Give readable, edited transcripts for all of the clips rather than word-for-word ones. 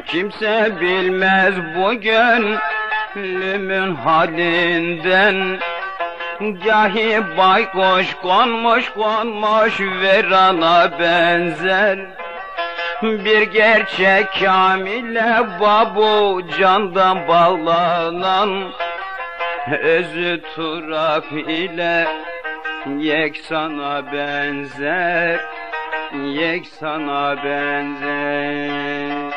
Kimse bilmez bu gönlümün halinden. Gahi baykuş konmuş konmuş verana benzer. Bir gerçek kamile babu candan bağlanan, özü turap ile yeksana benzer, yeksana benzer.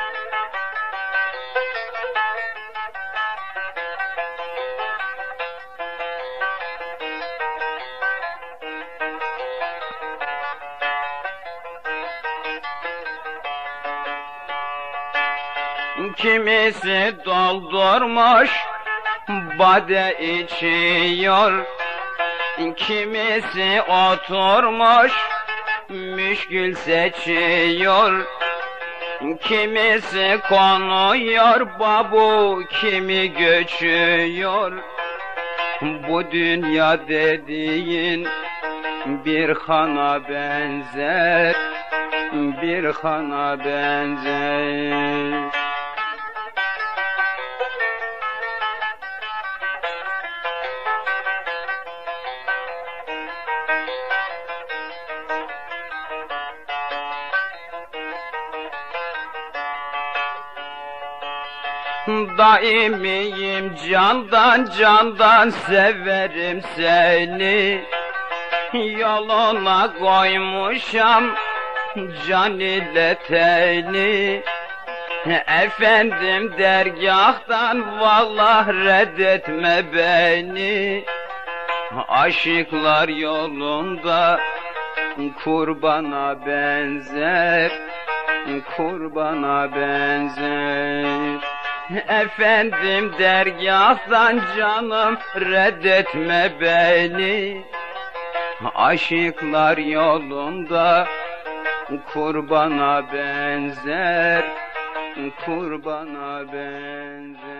Kimisi doldurmuş bade içiyor, kimisi oturmuş müşkül seçiyor, kimisi konuyor babu, kimi göçüyor. Bu dünya dediğin bir hana benzer, bir hana benzer. Daimiyim candan candan severim seni, yoluna koymuşam can ile teni. Efendim dergâhtan vallah reddetme beni, aşıklar yolunda kurbana benzer, kurbana benzer. Efendim dergâhtan canım reddetme beni, aşıklar yolunda kurbana benzer, kurbana benzer.